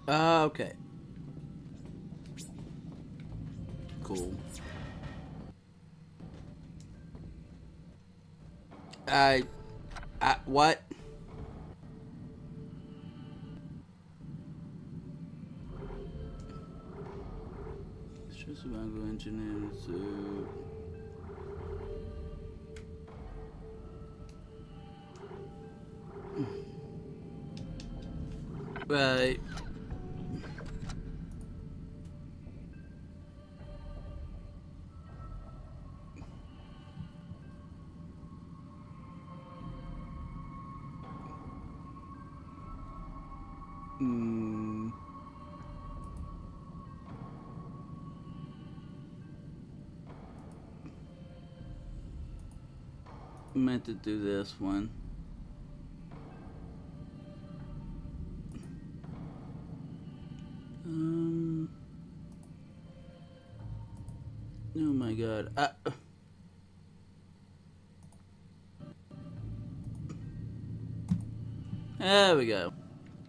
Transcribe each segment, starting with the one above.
Okay. Cool. What? It's just survival engineering, so... Right. Meant to do this one. Oh my god. There we go.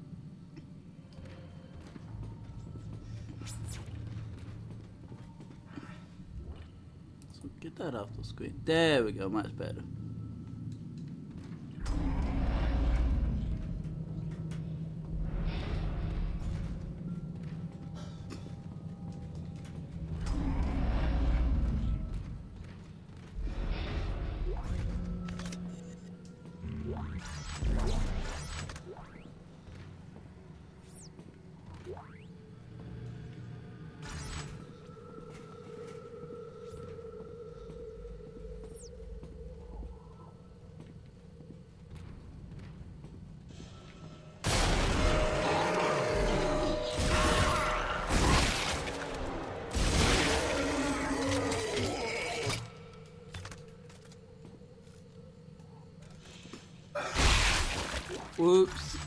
So get that off the screen. There we go, much better. Whoops.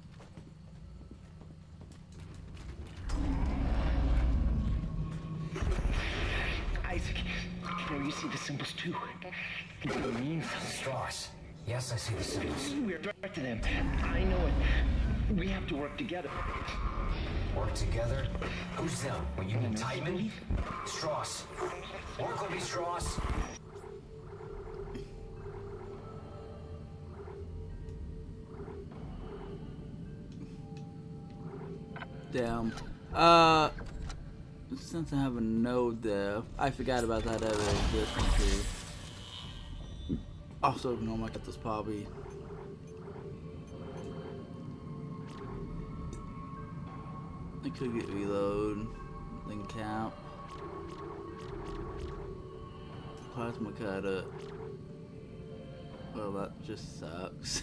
Isaac, there you see the symbols too. It means Stars. Yes, I see the symbols. we're direct to them. I know it. We have to work together. Work together? Who's them? What, you mean Titan? Strauss. Work with me, Strauss. Damn. Since I have a node there, I forgot about that other existing too. Also, no, I got this probably. I could get reload, then count. Plasma cutter. Well, that just sucks.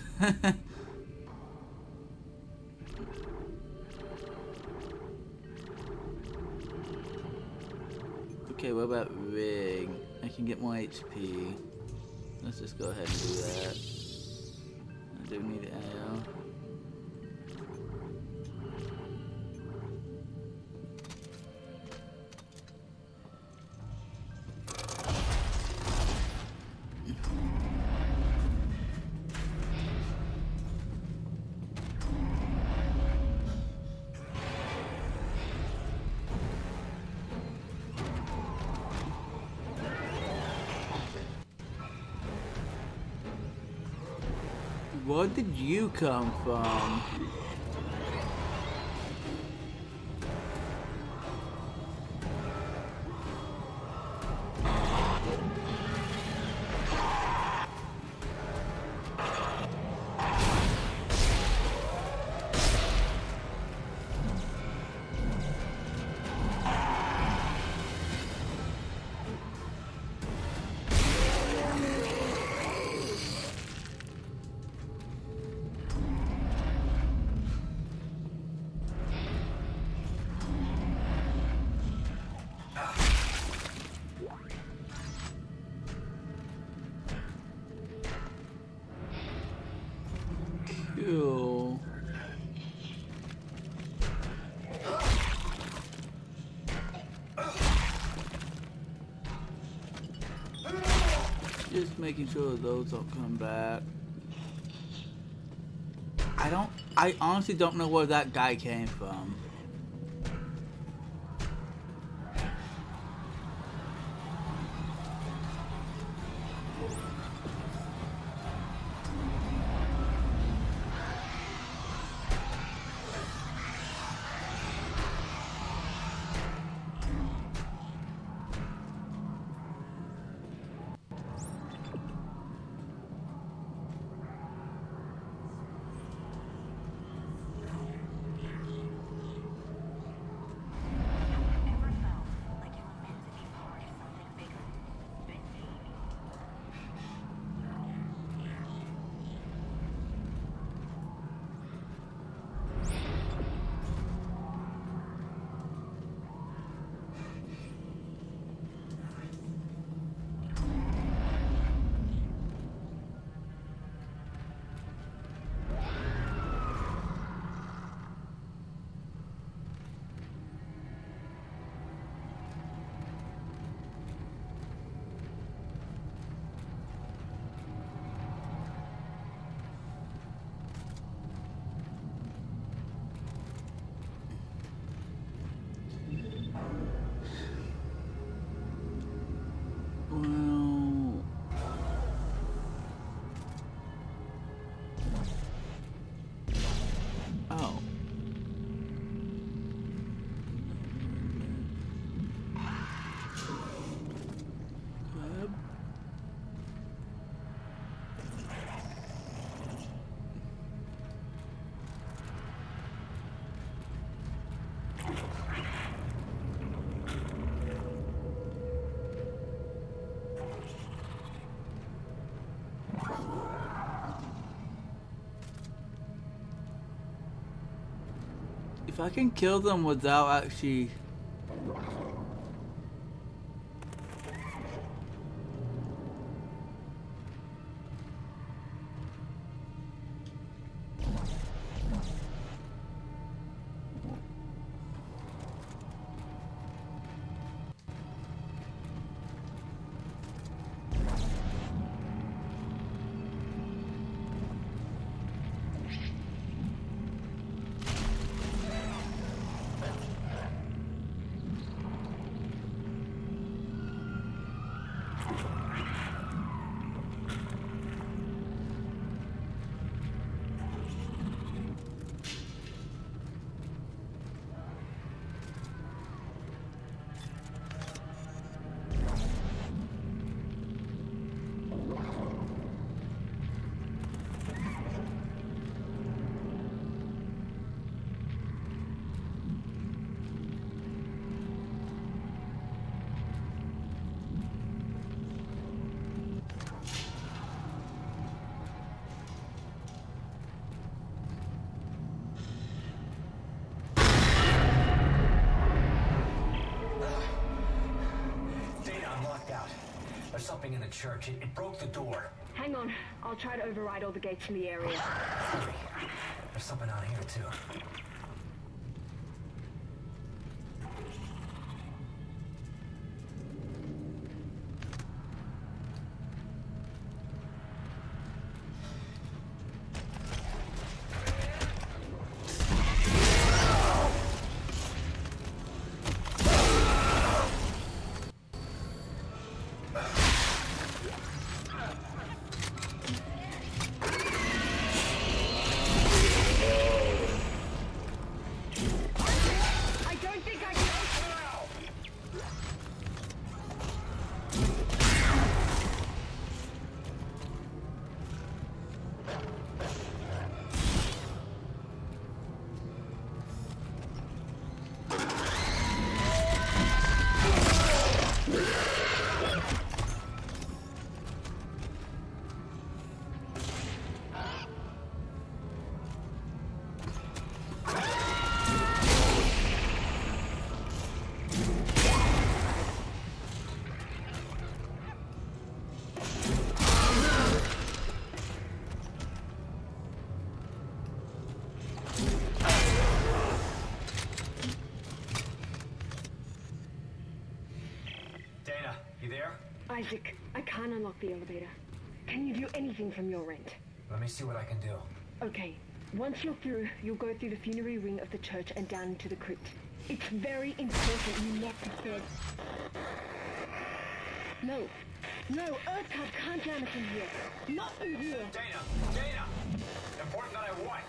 Okay, what about rig? I can get more HP. Let's just go ahead and do that. I do need ammo. Where did you come from? Cool. Just making sure those don't come back. I honestly don't know where that guy came from. Oh. Grab. If I can kill them without actually... There's something in the church. It broke the door. Hang on. I'll try to override all the gates in the area. Hurry. There's something out here, too. Isaac, I can't unlock the elevator. Can you do anything from your end? Let me see what I can do. Okay. Once you're through, you'll go through the funerary ring of the church and down into the crypt. It's very important you not be dead. No. No, Earthcut can't land us in here. Not in here. Dana! Important that I want.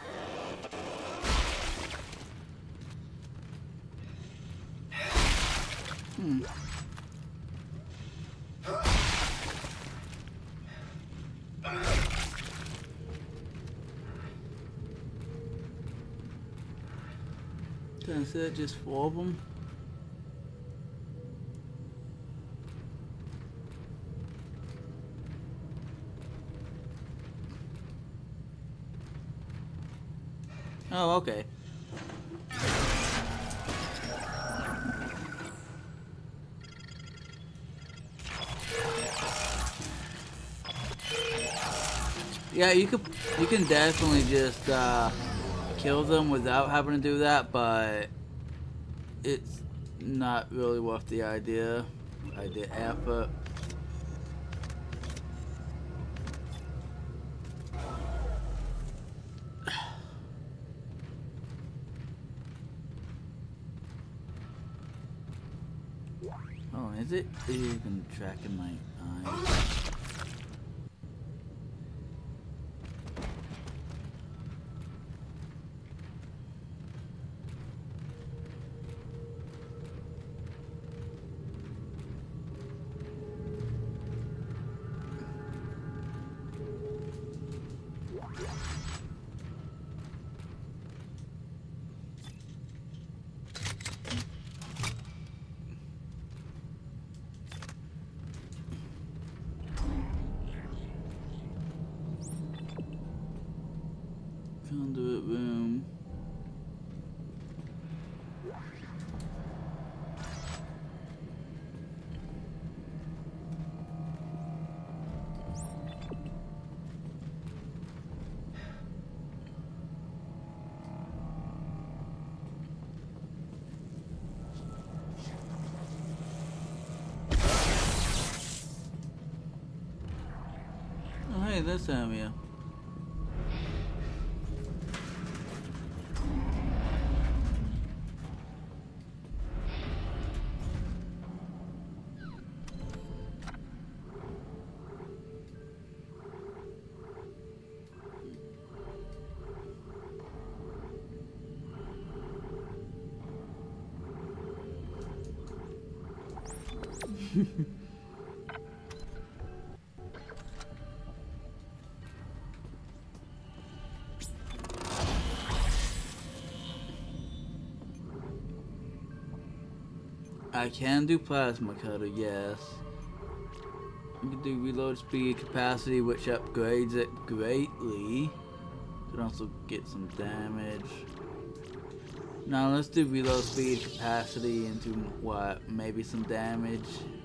That's it, just 4 of them. Oh, okay. Yeah, you can definitely just kill them without having to do that, but it's not really worth the effort. Oh, is it? You can track in my eyes. this time, yeah. I can do plasma cutter, yes. I can do reload speed capacity, which upgrades it greatly. Can also get some damage. Now let's do reload speed capacity into what? Maybe some damage.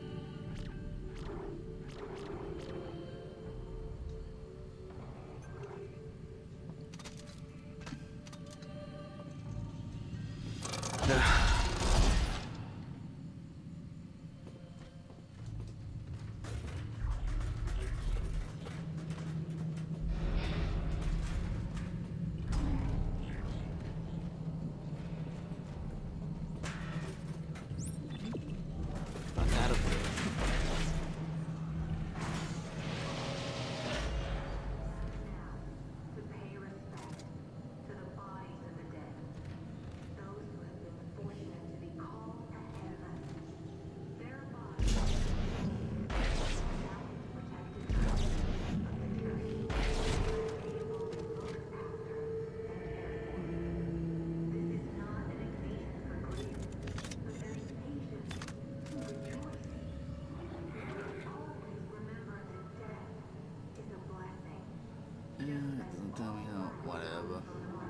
Tell me how, whatever.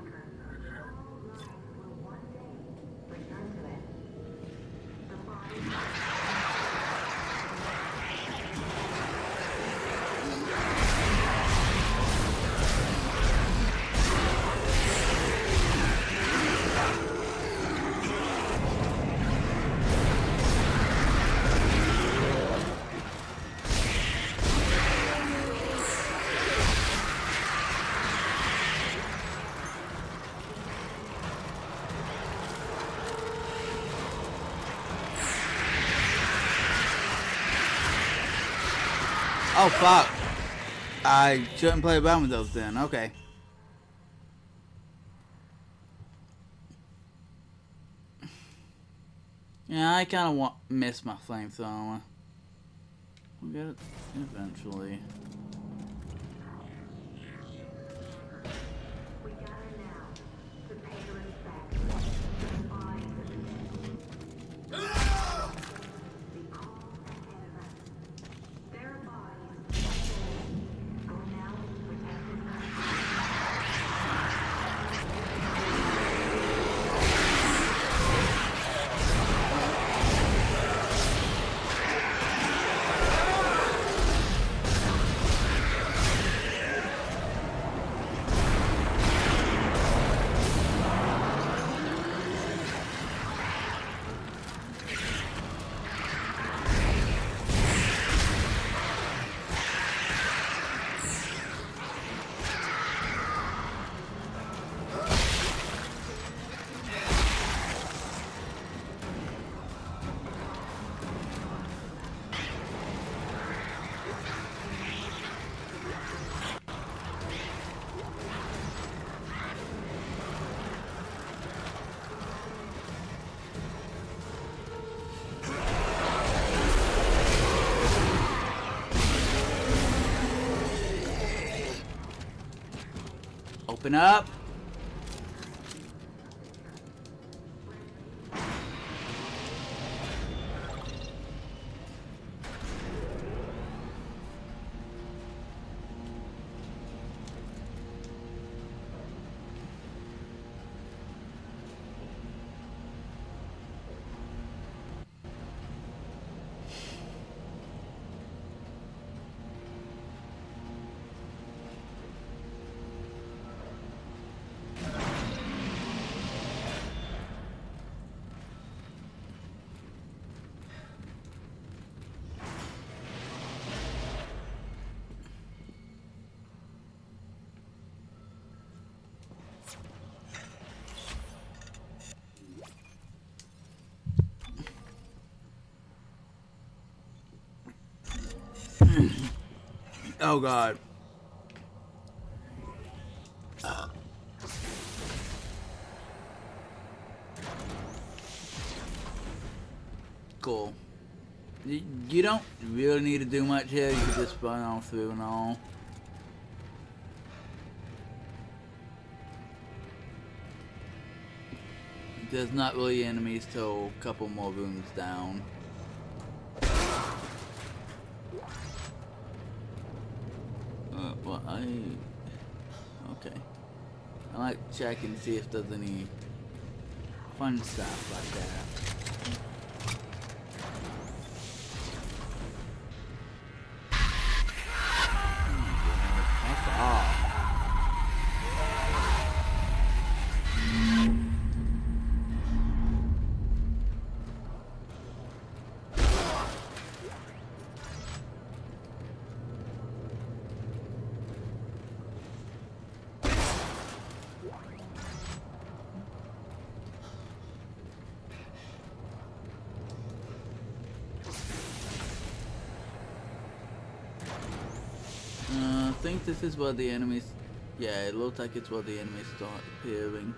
Oh fuck. I shouldn't play around with those then, okay. Yeah, I kinda miss my flamethrower. We'll get it eventually. Open up. Oh god. Cool. You don't really need to do much here. You can just run on through and all. There's not really enemies till a couple more rooms down. Well, okay. I like to check and see if there's any fun stuff like that. I think this is where the enemies, yeah, it looks like it's where the enemies start appearing.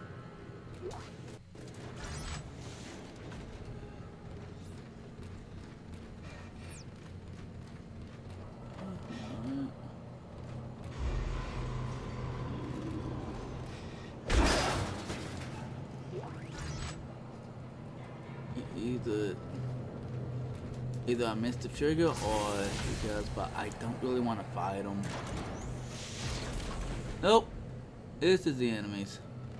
Either I missed the trigger or because, but I don't really want to fight them. Nope, this is the enemies.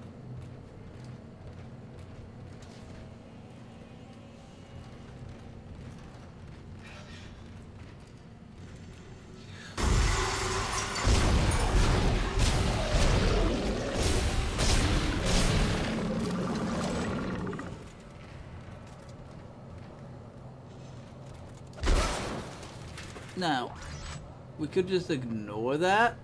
Now, we could just ignore that.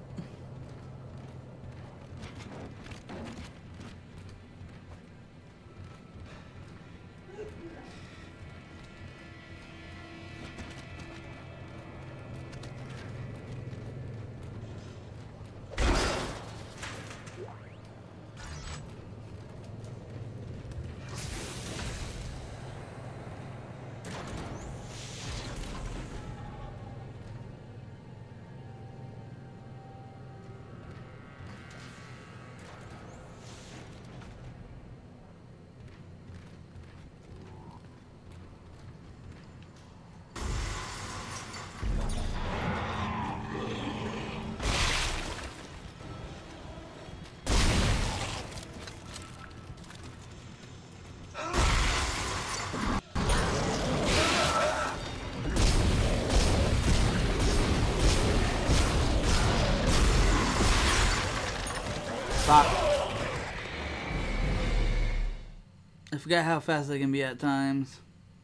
I forgot how fast I can be at times.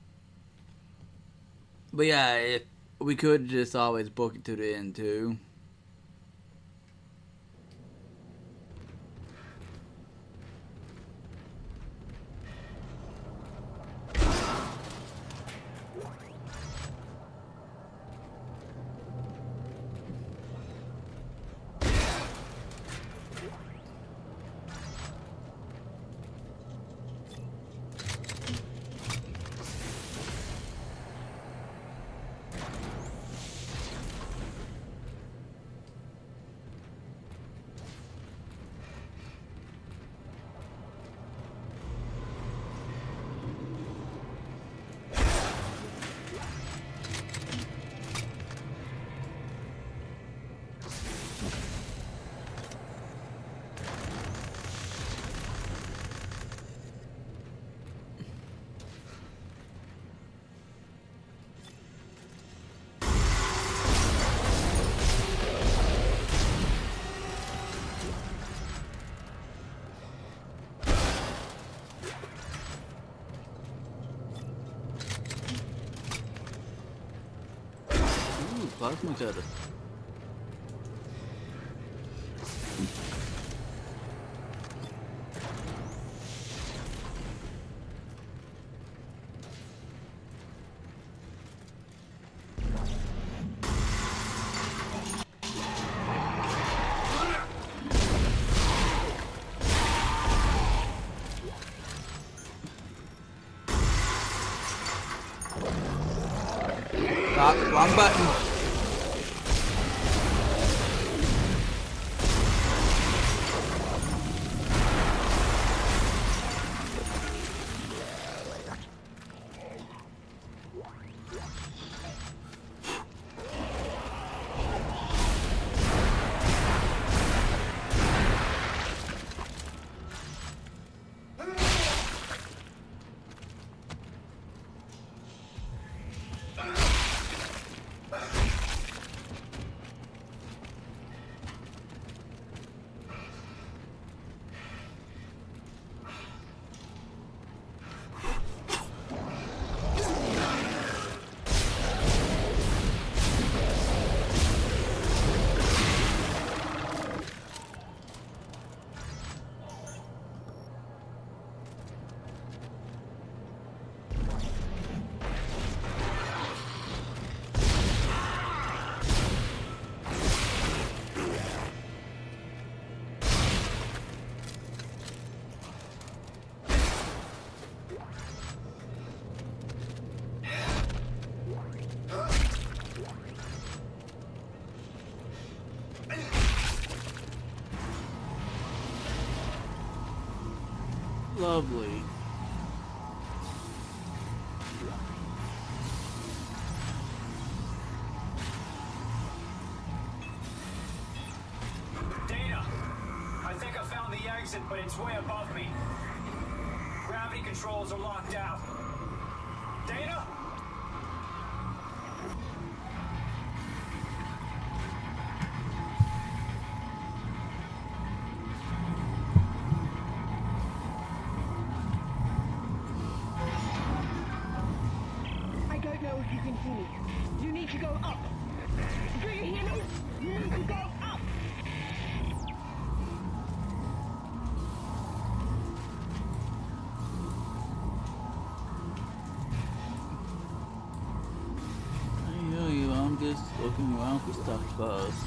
But yeah, if we could just always book it to the end too. Plasma cutter. Ah, wrong button. Lovely. Dana! I think I found the exit, but it's way above me. Gravity controls are locked out. Dana? I don't know if you can hear me. You need to go up. Do you hear me? You need to go up. I hear you, I'm just looking around for stuff first.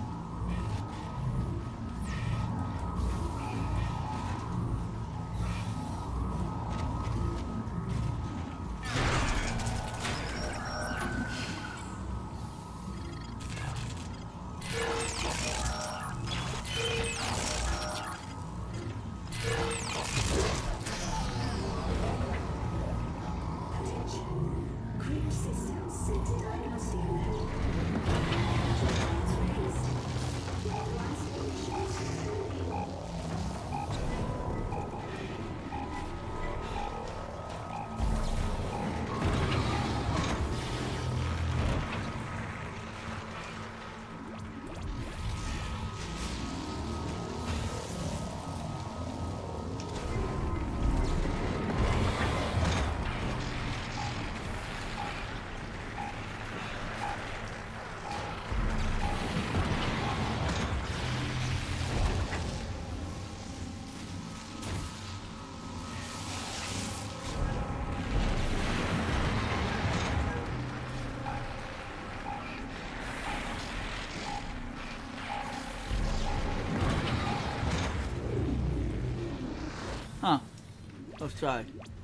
Huh. Let's try.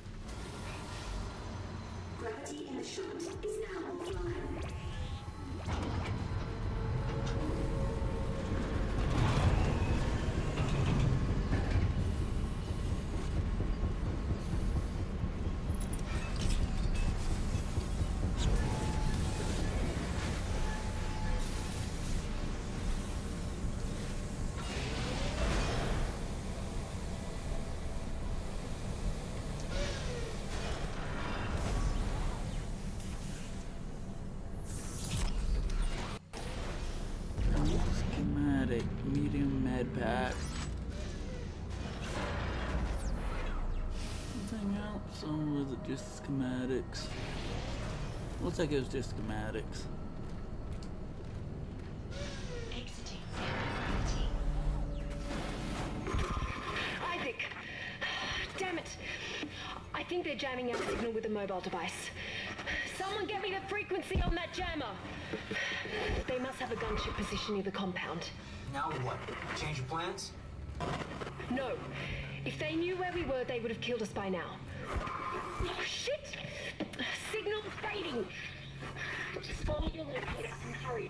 Gravity in the shot is now offline. Schematic, medium med pack. Anything else? Or was it just schematics? Looks like it was just schematics. Exiting. Isaac! Damn it! I think they're jamming our signal with a mobile device. Someone get me the frequency on that jammer! They must have a gunship position near the compound. Now what? Change your plans? No. If they knew where we were, they would have killed us by now. Oh, shit! Signal fading! Just follow your locator and hurry.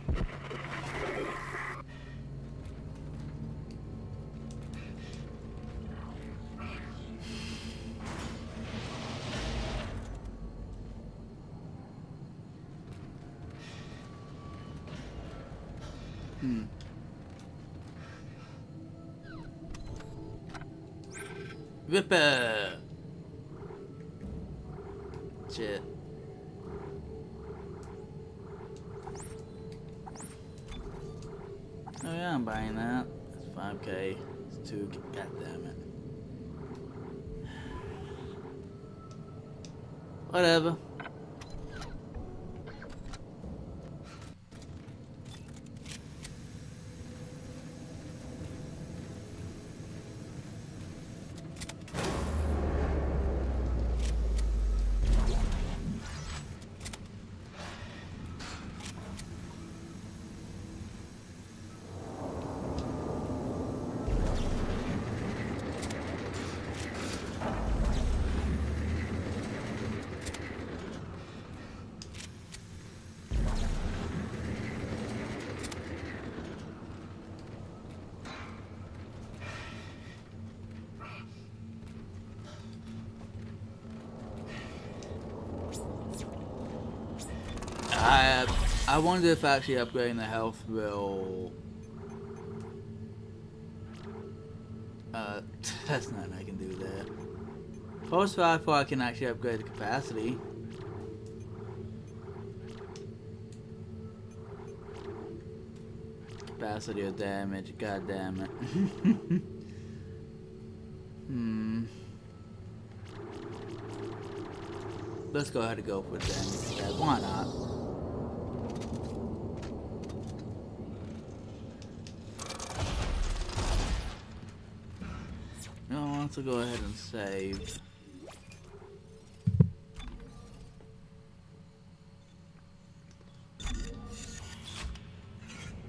Ripper! Shit. Oh yeah, I'm buying that. It's 5k. It's 2. God damn it. Whatever. I wonder if actually upgrading the health will... that's nothing I can do there. Post 5 I can actually upgrade the capacity. Capacity or damage, god damn it. Let's go ahead and go for damage. Yeah, why not? I want to go ahead and save.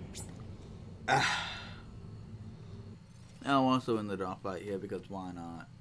I want to win the dog fight here because why not?